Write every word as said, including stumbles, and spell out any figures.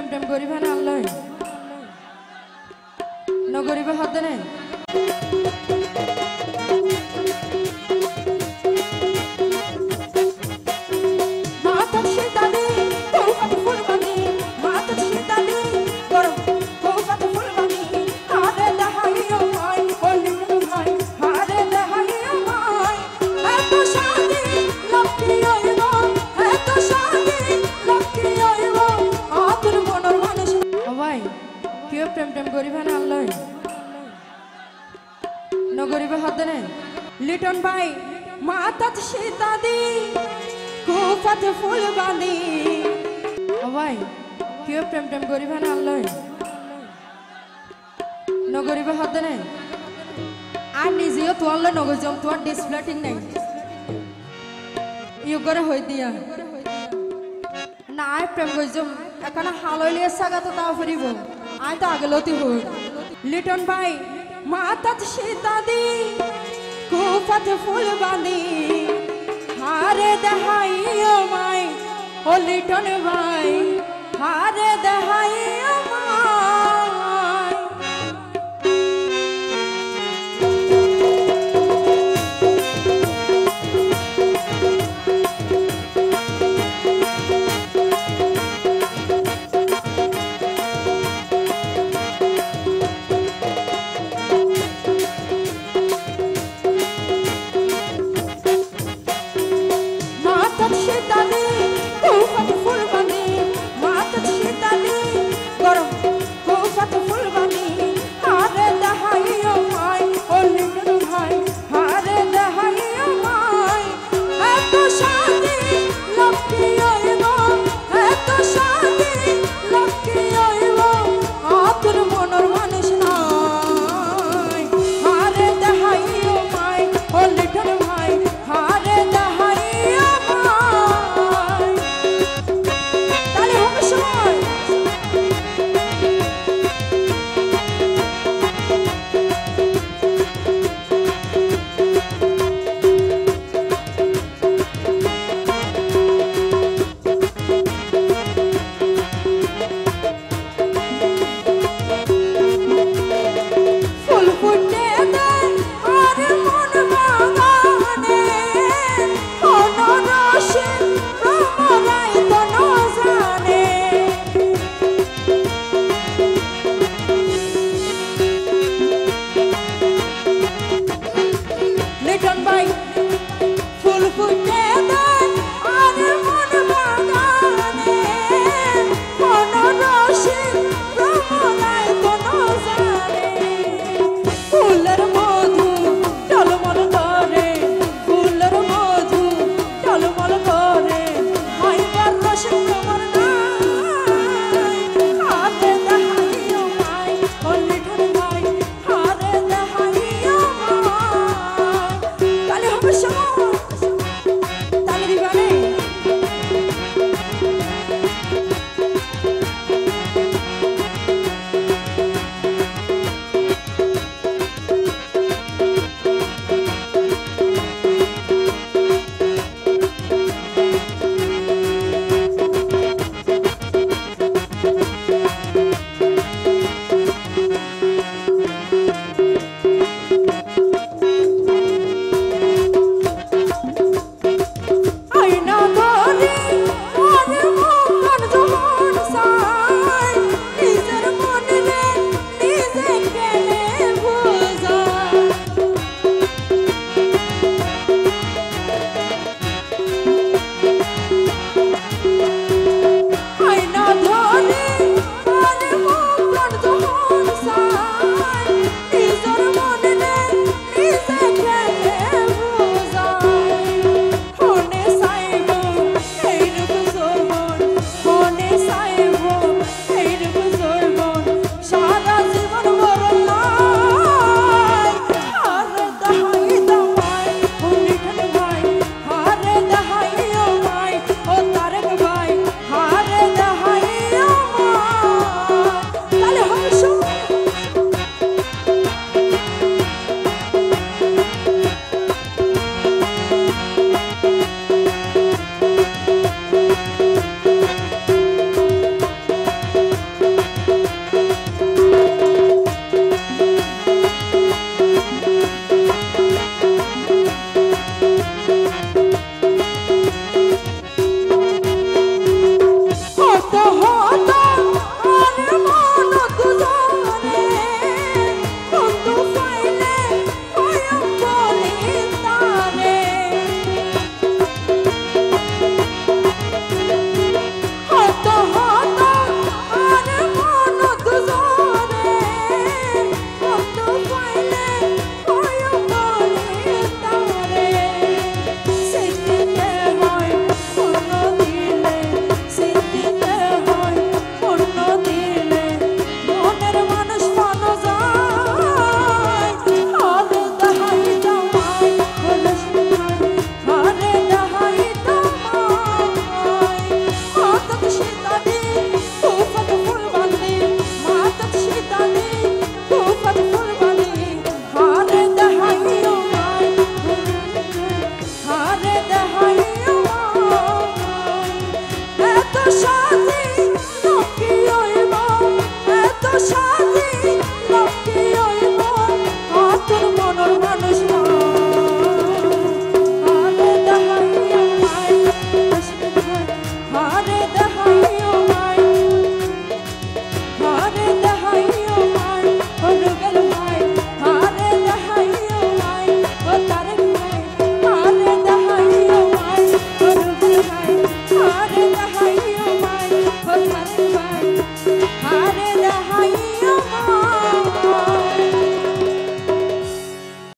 প্রেম প্রেম গরিবে না আল্লাহ ন গরিবে হতে নেই প্রেম প্রেম গরিবে না আল্লাহ ন গরিবে হতে নেই লিটন ভাই মাতাত সীতা দি কুফাত ফুল বাঁধি ও ভাই কেউ প্রেম প্রেম গরিবে না আল্লাহ ন গরিবে হতে নেই আর নিজেও তোয়াল নগর জম তোয়ার ডিসপ্লে ঠিক নাই ইউ করে হই দিয়া না আয় প্রেম গজম এখন হালইলিয়ে সাগা তো তাও ফিরিব আয় তো আগে লতি হই লিটন ভাই মাতাত সীতা দি কুফাত ফুল বাঁধি হারে দেহাইও মাই ও লিটন ভাই হারে দেহাইও মাই ফুল ফুল